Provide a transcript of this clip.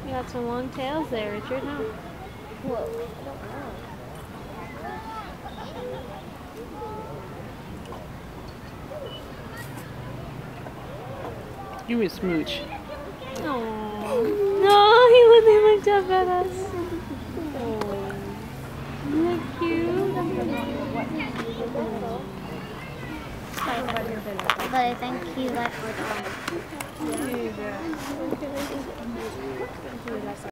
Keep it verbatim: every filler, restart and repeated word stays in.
You got some long tails there, Richard, huh? Whoa, I don't know. Give me a smooch. Oh no, he wouldn't looked up at us. Oh, isn't that cute? But I think he liked it. Yeah.